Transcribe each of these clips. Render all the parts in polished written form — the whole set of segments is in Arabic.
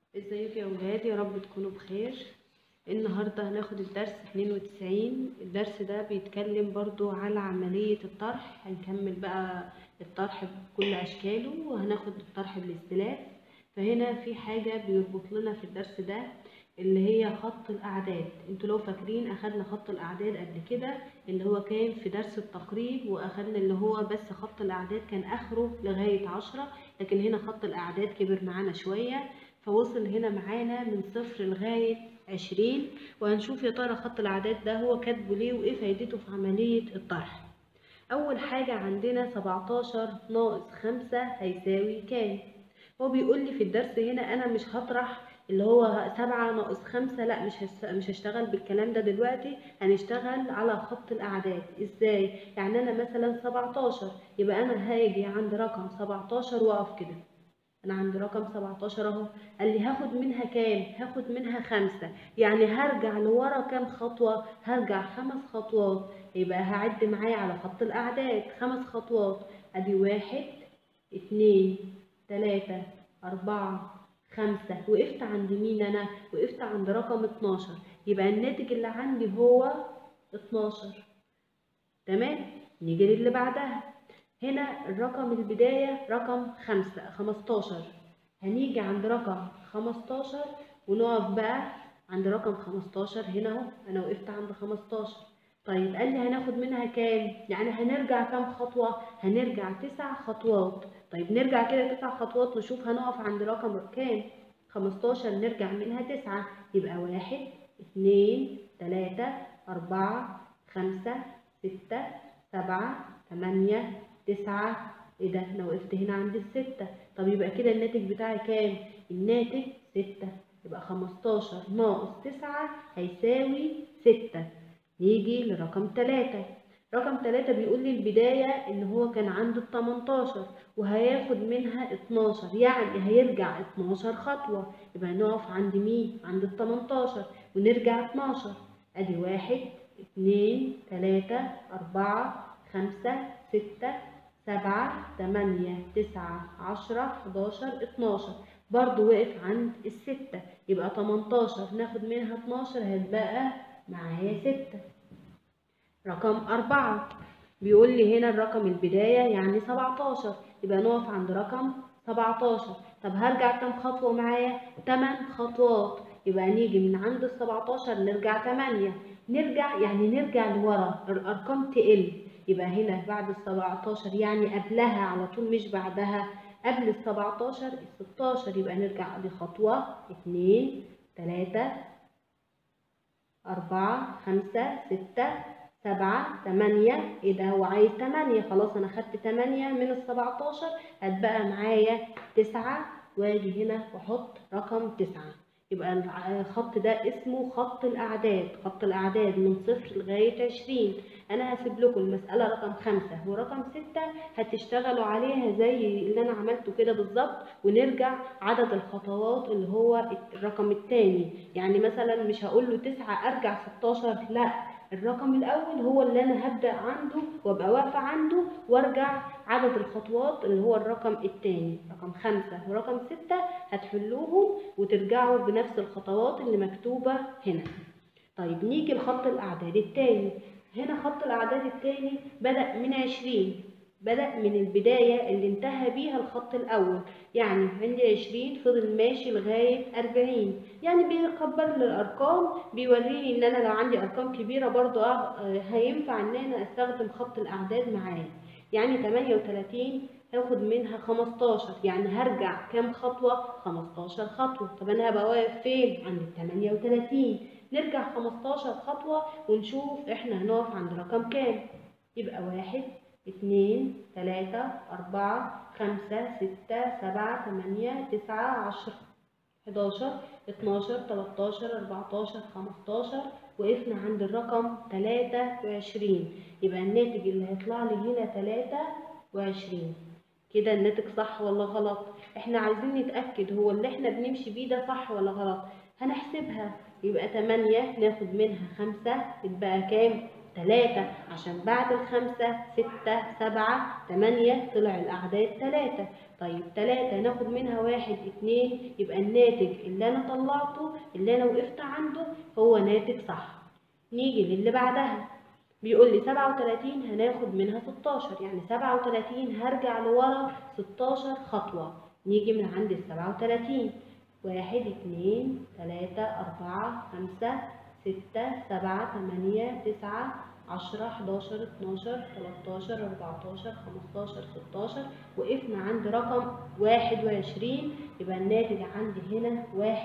ازيكم يا ولاد؟ يا رب تكونوا بخير. النهارده هناخد الدرس 92. الدرس ده بيتكلم برضو على عملية الطرح. هنكمل بقى الطرح بكل اشكاله، وهناخد الطرح بالاستلاف. فهنا في حاجة بيربط لنا في الدرس ده اللي هي خط الاعداد. انتوا لو فاكرين اخدنا خط الاعداد قبل كده، اللي هو كان في درس التقريب، واخدنا اللي هو بس خط الاعداد كان اخره لغاية 10، لكن هنا خط الاعداد كبر معانا شوية، فوصل هنا معانا من 0 لغاية 20. وهنشوف يا ترى خط الأعداد ده هو كاتبه ليه وإيه فايدته في عملية الطرح. أول حاجة عندنا 17 ناقص 5 هيساوي كام؟ هو بيقول لي في الدرس هنا أنا مش هطرح اللي هو 7 ناقص 5، لا مش هشتغل بالكلام ده دلوقتي. هنشتغل على خط الأعداد. إزاي؟ يعني أنا مثلا 17، يبقى أنا هاجي عند رقم 17 وأقف كده. انا عند رقم 17 اهو. قال لي هاخد منها كام؟ هاخد منها 5. يعني هرجع لورا كام خطوة؟ هرجع 5 خطوات. يبقى هعد معايا على خط الاعداد 5 خطوات. ادي 1 2 3 4 5. وقفت عند مين؟ انا وقفت عند رقم 12. يبقى الناتج اللي عندي هو 12. تمام. نيجي للي بعدها. هنا الرقم البداية رقم 15. هنيجي عند رقم 15 ونقف بقى عند رقم 15. هنا اهو انا وقفت عند 15. طيب قال لي هناخد منها كام؟ يعني هنرجع كام خطوة؟ هنرجع 9 خطوات. طيب نرجع كده 9 خطوات نشوف هنقف عند رقم كام؟ 15 نرجع منها 9. يبقى 1 2 3 4 5 6 7 8 9. ايه ده؟ انا وقفت هنا عند ال6. طب يبقى كده الناتج بتاعي كام؟ الناتج 6. يبقى 15 ناقص 9 هيساوي 6. نيجي لرقم 3. رقم 3 بيقول لي البداية ان هو كان عند ال 18 وهياخد منها 12، يعني هيرجع 12 خطوة. يبقى نقف عند مين؟ عند ال 18 ونرجع 12. ادي 1 2 3 4 5 6 7 8 9 10 11 12. برضو وقف عند ال6. يبقى 18 ناخد منها 12 هتبقى معايا 6. رقم 4 بيقول لي هنا الرقم البداية يعني 17، يبقى نقف عند رقم 17. طب هرجع كام خطوة معايا؟ 8 خطوات. يبقى نيجي من عند ال 17 نرجع 8. نرجع يعني نرجع لورا، الأرقام تقل. يبقى هنا بعد ال 17 يعني قبلها على طول مش بعدها. قبل ال 17 ال 16. يبقى نرجع لخطوة 2 3 4 5 6 7 8. ايه ده؟ هو عايز 8. خلاص انا خدت 8 من ال 17. هتبقى معايا 9. واجي هنا واحط رقم 9. يبقى الخط ده اسمه خط الاعداد. خط الاعداد من 0 لغايه 20. انا هسيب لكم المساله رقم 5 ورقم 6 هتشتغلوا عليها زي اللي انا عملته كده بالظبط، ونرجع عدد الخطوات اللي هو الرقم الثاني. يعني مثلا مش هقول له 9 ارجع 16، لا، الرقم الاول هو اللي انا هبدا عنده وابقى واقفه عنده، وارجع عدد الخطوات اللي هو الرقم الثاني. رقم 5 ورقم 6 هتحلوهم وترجعوا بنفس الخطوات اللي مكتوبه هنا. طيب نيجي لخط الاعداد الثاني. هنا خط الاعداد الثاني بدأ من 20. بدأ من البداية اللي انتهى بيها الخط الأول. يعني عندي 20 فضل ماشي لغاية 40. يعني بيكبر لي الأرقام، بيوريني إن أنا لو عندي أرقام كبيرة برضو هينفع إن أنا أستخدم خط الأعداد معايا. يعني 38 هاخد منها 15، يعني هرجع كام خطوة؟ 15 خطوة. طب أنا هبقى واقف فين؟ عند 38. نرجع 15 خطوة ونشوف إحنا هنقف عند رقم كام. يبقى 1 2 3 4 5 6 7 8 9 10 11 12 13 14 15. وقفنا عند الرقم 23. يبقى الناتج اللي هيطلع لي هنا 23. كده الناتج صح ولا غلط؟ احنا عايزين نتأكد هو اللي احنا بنمشي بيه ده صح ولا غلط. هنحسبها. يبقى 8 ناخد منها 5 يتبقى كام؟ 3 عشان بعد الخمسة 6 7 8 طلع الأعداد 3. طيب 3 ناخد منها 1 2 يبقى الناتج اللي أنا طلعته اللي أنا وقفت عنده هو ناتج صح. نيجي للي بعدها بيقول لي 37 هناخد منها 16، يعني 37 هرجع لورا 16 خطوة. نيجي من عند ال 37 1 2 3 4 5 6 7 8 9 10 11 12 13 14 15 16 وقفنا عند رقم 21 يبقى الناتج عندي هنا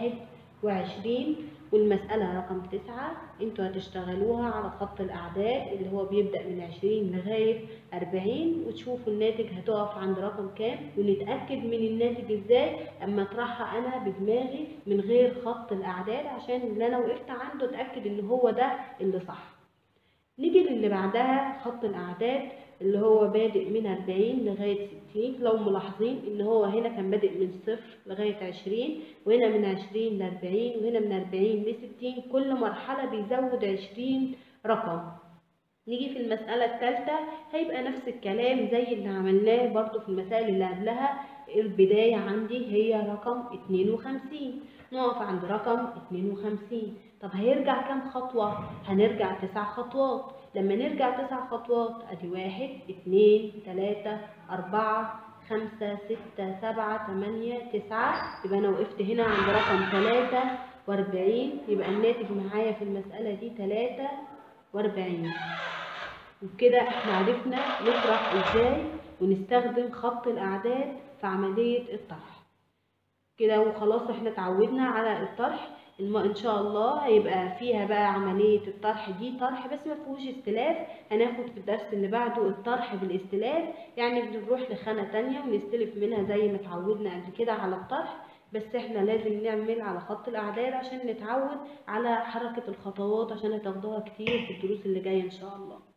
21. والمسألة رقم 9 انتوا هتشتغلوها على خط الأعداد اللي هو بيبدأ من 20 لغاية 40 وتشوفوا الناتج هتقف عند رقم كام، ونتأكد من الناتج ازاي اما اطرحها انا بدماغي من غير خط الأعداد عشان اللي انا وقفت عنده اتأكد ان هو ده اللي صح. نيجي للي بعدها خط الأعداد اللي هو بادئ من 40 لغاية 60. لو ملاحظين إن هو هنا كان بادئ من 0 لغاية 20 وهنا من 20 ل 40 وهنا من 40 ل 60، كل مرحلة بيزود 20 رقم. نيجي في المسألة الثالثة هيبقى نفس الكلام زي اللي عملناه برضو في المسائل اللي قبلها. البداية عندي هي رقم 52، نقف عند رقم 52. طب هيرجع كام خطوة؟ هنرجع 9 خطوات. لما نرجع 9 خطوات ادي 1 2 3 4 5 6 7 8 9، يبقى انا وقفت هنا عند رقم 43. يبقى الناتج معايا في المسألة دي 43. وبكده احنا عرفنا نطرح ازاي ونستخدم خط الاعداد في عملية الطرح كده. وخلاص احنا اتعودنا على الطرح. ان شاء الله هيبقى فيها بقى عملية الطرح دي طرح بس ما فيهوش استلاف. هناخد في الدرس اللي بعده الطرح بالاستلاف، يعني بنروح لخانة تانية ونستلف منها زي ما اتعودنا قبل كده على الطرح، بس احنا لازم نعمل على خط الاعداد عشان نتعود على حركة الخطوات عشان هتاخدوها كتير في الدروس اللي جاية ان شاء الله.